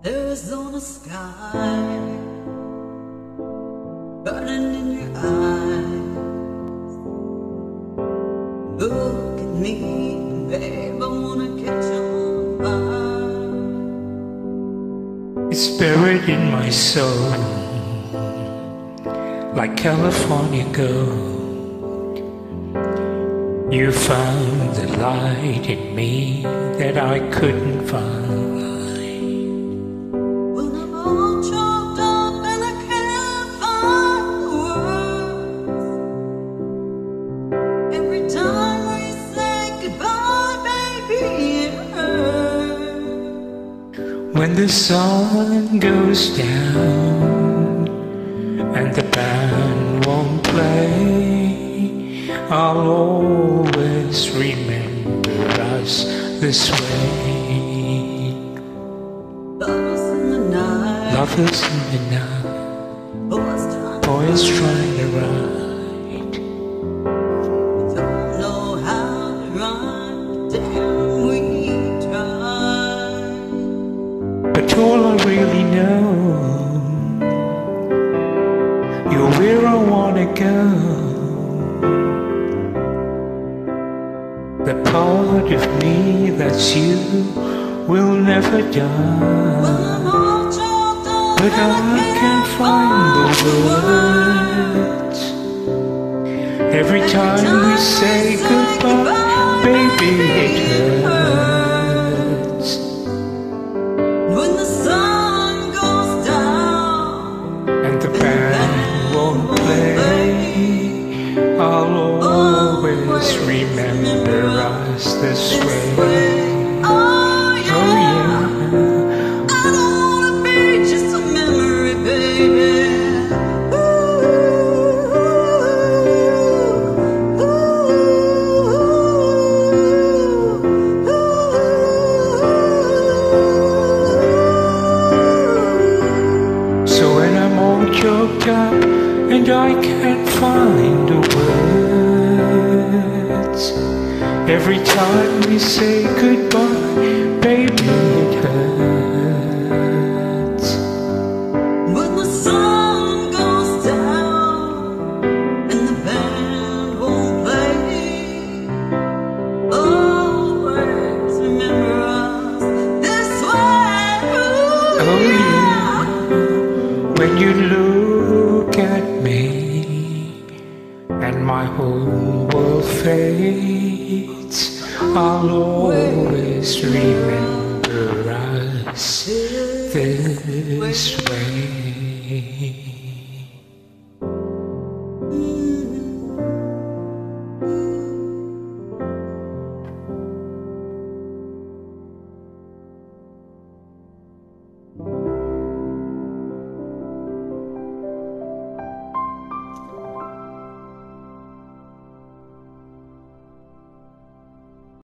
Arizona sky burning in your eyes. Look at me, babe, I wanna catch on fire. It's buried in my soul, like California gold. You found the light in me that I couldn't find. When I'm all choked up and I can't find the words, every time we say goodbye, baby, it hurts. When the sun goes down and the band won't play, I'll always remember us this way. Lovers in the night, Lovers in the night, boys trying to ride. we don't know how to rhyme, but damn, we try. But all I really know, you're where I wanna go. The part of me that's you will never die. But I can't find the words. Every time we say goodbye, baby, it hurts. When the sun goes down And the band won't play, I'll always remember us this way. Oh yeah, I don't wanna be just a memory, baby. So when I'm all choked up and I can't find the words, every time we say goodbye, baby, it hurts. When the sun goes down and the band won't play, always remember us this way. Oh yeah, when you look at me and my whole world fades, I'll always remember us this way.